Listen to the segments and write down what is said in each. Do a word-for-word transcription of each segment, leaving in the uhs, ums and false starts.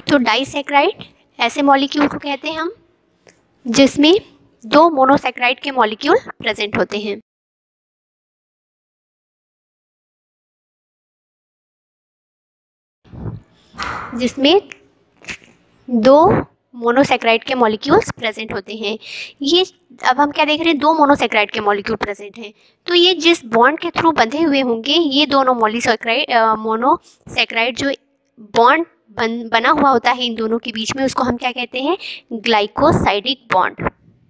तो डाइसैकेराइड ऐसे मॉलिक्यूल को कहते हैं हम जिसमें दो मोनोसैकेराइड के मॉलिक्यूल प्रेजेंट होते हैं। जिसमें दो मोनोसैकेराइड के मॉलिक्यूल्स प्रेजेंट होते हैं। ये अब हम क्या देख रहे हैं, दो मोनोसैकेराइड के मॉलिक्यूल प्रेजेंट हैं, तो ये जिस बॉन्ड के थ्रू बंधे हुए होंगे ये दोनों मॉलिसैकेराइड मोनोसैकेराइड जो बॉन्ड बन, बना हुआ होता है इन दोनों के बीच में, उसको हम क्या कहते हैं, ग्लाइकोसाइडिक बॉन्ड।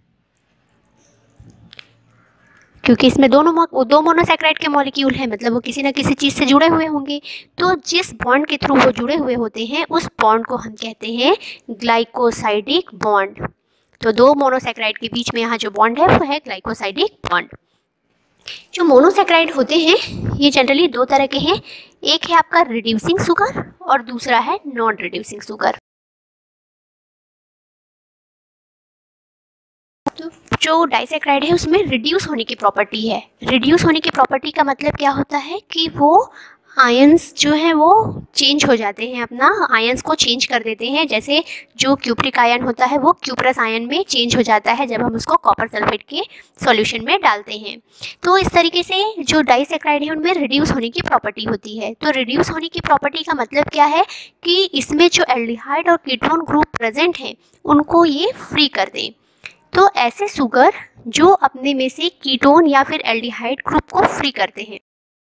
क्योंकि इसमें दोनों दो मोनोसैकेराइड के मॉलिक्यूल हैं, मतलब वो किसी ना किसी चीज़ से जुड़े हुए होंगे, तो जिस बॉन्ड के थ्रू वो जुड़े हुए होते हैं उस बॉन्ड को हम कहते हैं ग्लाइकोसाइडिक बॉन्ड। तो दो मोनोसैकेराइड के बीच में यहाँ जो बॉन्ड है वो है ग्लाइकोसाइडिक बॉन्ड। जो मोनोसैकेराइड होते हैं ये जनरली दो तरह के हैं, एक है आपका रिड्यूसिंग शुगर और दूसरा है नॉन रिड्यूसिंग शुगर। तो जो डाइसैकेराइड है उसमें रिड्यूस होने की प्रॉपर्टी है। रिड्यूस होने की प्रॉपर्टी का मतलब क्या होता है कि वो आयंस जो है वो चेंज हो जाते हैं, अपना आयंस को चेंज कर देते हैं। जैसे जो क्यूप्रिक आयन होता है वो क्यूप्रस आयन में चेंज हो जाता है जब हम उसको कॉपर सल्फेट के सॉल्यूशन में डालते हैं। तो इस तरीके से जो डाइसैकेराइड है उनमें रिड्यूस होने की प्रॉपर्टी होती है। तो रिड्यूस होने की प्रॉपर्टी का मतलब क्या है कि इसमें जो एल्डिहाइड और कीटोन ग्रुप प्रेजेंट हैं उनको ये फ्री कर दें। तो ऐसे शुगर जो अपने में से कीटोन या फिर एल्डिहाइड ग्रुप को फ्री करते हैं।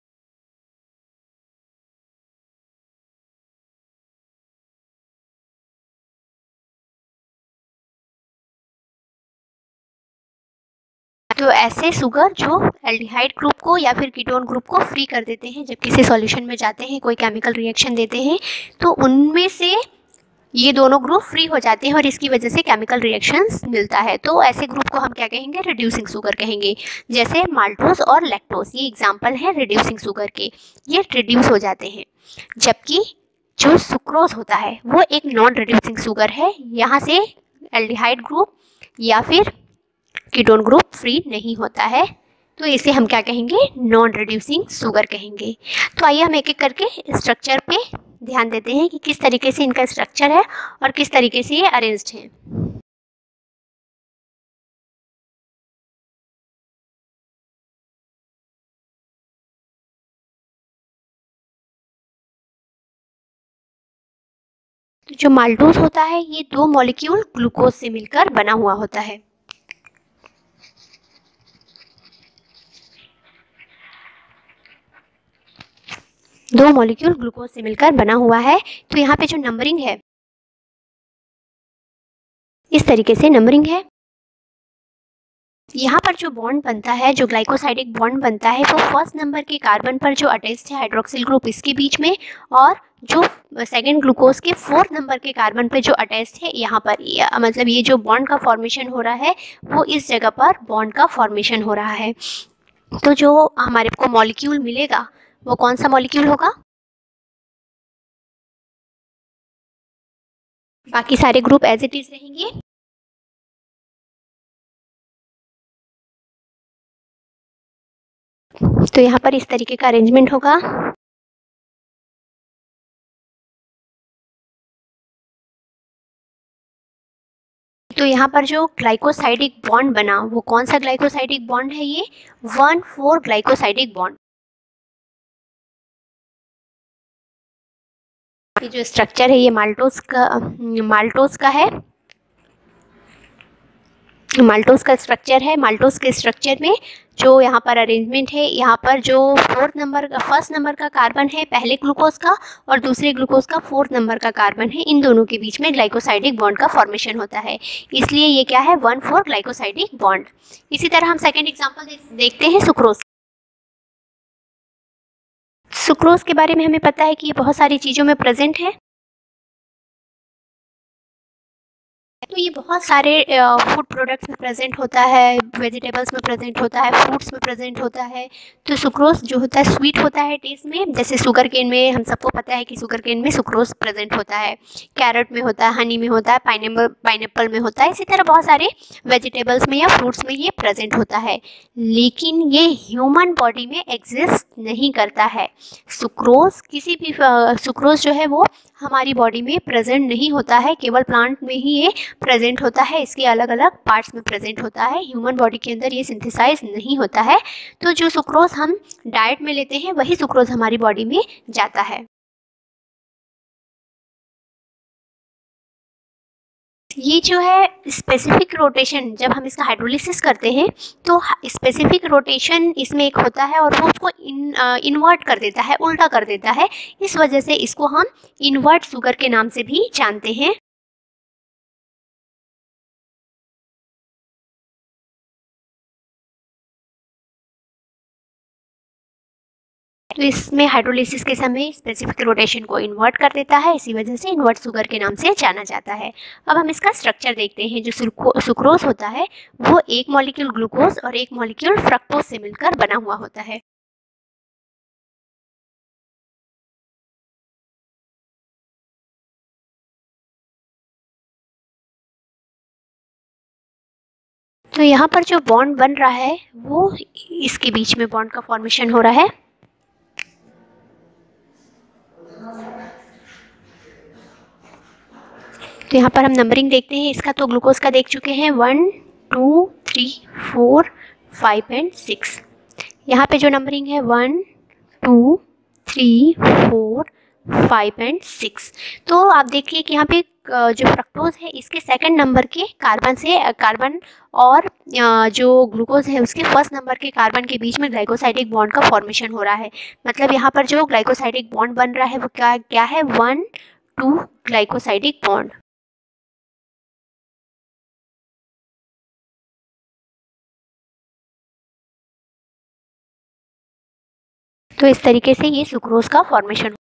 तो ऐसे शुगर जो एल्डिहाइड ग्रुप को या फिर कीटोन ग्रुप को फ्री कर देते हैं जब किसी सॉल्यूशन में जाते हैं, कोई केमिकल रिएक्शन देते हैं, तो उनमें से ये दोनों ग्रुप फ्री हो जाते हैं और इसकी वजह से केमिकल रिएक्शंस मिलता है। तो ऐसे ग्रुप को हम क्या कहेंगे, रिड्यूसिंग शुगर कहेंगे। जैसे माल्टोस और लैक्टोस ये एग्जांपल है रिड्यूसिंग शुगर के, ये रिड्यूस हो जाते हैं। जबकि जो सुक्रोज होता है वो एक नॉन रिड्यूसिंग शुगर है, यहाँ से एल्डिहाइड ग्रुप या फिर कीटोन ग्रुप फ्री नहीं होता है, तो इसे हम क्या कहेंगे, नॉन रिड्यूसिंग शुगर कहेंगे। तो आइए हम एक एक करके स्ट्रक्चर पे ध्यान देते हैं कि किस तरीके से इनका स्ट्रक्चर है और किस तरीके से ये अरेंज्ड है। तो जो माल्टोस होता है ये दो मॉलिक्यूल ग्लूकोज से मिलकर बना हुआ होता है। दो मॉलिक्यूल ग्लूकोज से मिलकर बना हुआ है। तो यहाँ पे जो नंबरिंग है इस तरीके से नंबरिंग है। यहाँ पर जो बॉन्ड बनता है, जो ग्लाइकोसाइडिक बॉन्ड बनता है, वो फर्स्ट नंबर के कार्बन पर जो अटैच्ड है हाइड्रोक्सिल ग्रुप इसके बीच में, और जो सेकेंड ग्लूकोज के फोर्थ नंबर के कार्बन पे जो अटैच्ड है यहाँ पर, मतलब ये जो बॉन्ड का फॉर्मेशन हो रहा है वो इस जगह पर बॉन्ड का फॉर्मेशन हो रहा है। तो जो हमारे को मॉलिक्यूल मिलेगा वो कौन सा मॉलिक्यूल होगा, बाकी सारे ग्रुप एज इट इज रहेंगे। तो यहाँ पर इस तरीके का अरेंजमेंट होगा। तो यहाँ पर जो ग्लाइकोसाइडिक बॉन्ड बना वो कौन सा ग्लाइकोसाइडिक बॉन्ड है, ये वन फोर ग्लाइकोसाइडिक बॉन्ड। ये जो स्ट्रक्चर है ये माल्टोस का माल्टोस का है माल्टोस का स्ट्रक्चर है। माल्टोस के स्ट्रक्चर में जो यहाँ पर अरेंजमेंट है, यहाँ पर जो फोर्थ नंबर का फर्स्ट नंबर का कार्बन है पहले ग्लूकोज का और दूसरे ग्लूकोज का फोर्थ नंबर का कार्बन है, इन दोनों के बीच में ग्लाइकोसाइडिक बॉन्ड का फॉर्मेशन होता है, इसलिए ये क्या है, वन फोर ग्लाइकोसाइडिक बॉन्ड। इसी तरह हम सेकेंड एग्जाम्पल दे, देखते हैं सुक्रोज। सुक्रोज के बारे में हमें पता है कि ये बहुत सारी चीज़ों में प्रेजेंट है। तो ये बहुत सारे फूड प्रोडक्ट्स में प्रेजेंट होता है, वेजिटेबल्स में प्रेजेंट होता है, फ्रूट्स में प्रेजेंट होता है। तो सुक्रोज जो होता है स्वीट होता है टेस्ट में, जैसे शुगर केन में हम सबको पता है कि शुगर केन में सुक्रोज प्रेजेंट होता है, कैरेट में होता है, हनी में होता है, पाइनएप्पल पाइनएप्पल में होता है, इसी तरह बहुत सारे वेजिटेबल्स में या फ्रूट्स में ये प्रेजेंट होता है। लेकिन ये ह्यूमन बॉडी में एग्जिस्ट नहीं करता है। सुक्रोज किसी भी सुक्रोज जो है वो हमारी बॉडी में प्रेजेंट नहीं होता है, केवल प्लांट में ही ये प्रेजेंट होता है, इसके अलग अलग पार्ट्स में प्रेजेंट होता है, ह्यूमन बॉडी के अंदर ये सिंथेसाइज नहीं होता है। तो जो सुक्रोज हम डाइट में लेते हैं वही सुक्रोज हमारी बॉडी में जाता है। ये जो है स्पेसिफिक रोटेशन, जब हम इसका हाइड्रोलिसिस करते हैं तो स्पेसिफिक रोटेशन इसमें एक होता है और वो उसको इन इन्वर्ट कर देता है, उल्टा कर देता है। इस वजह से इसको हम इन्वर्ट शुगर के नाम से भी जानते हैं। तो इसमें हाइड्रोलिसिस के समय स्पेसिफिक रोटेशन को इन्वर्ट कर देता है, इसी वजह से इन्वर्ट शुगर के नाम से जाना जाता है। अब हम इसका स्ट्रक्चर देखते हैं। जो सुक्रोज होता है वो एक मॉलिक्यूल ग्लूकोज और एक मॉलिक्यूल फ्रक्टोज से मिलकर बना हुआ होता है। तो यहाँ पर जो बॉन्ड बन रहा है वो इसके बीच में बॉन्ड का फॉर्मेशन हो रहा है। तो यहाँ पर हम नंबरिंग देखते हैं इसका। तो ग्लूकोज का देख चुके हैं, one two three four five and six. यहाँ पे जो नंबरिंग है one two three four five and six. तो आप देखिए कि यहाँ पे जो फ्रक्टोज है इसके सेकंड नंबर के कार्बन से कार्बन और जो ग्लूकोज है उसके फर्स्ट नंबर के कार्बन के बीच में ग्लाइकोसाइडिक बॉन्ड का फॉर्मेशन हो रहा है। मतलब यहाँ पर जो ग्लाइकोसाइडिक बॉन्ड बन रहा है वो क्या क्या है, वन टू ग्लाइकोसाइडिक बॉन्ड। तो इस तरीके से ये सुक्रोज का फॉर्मेशन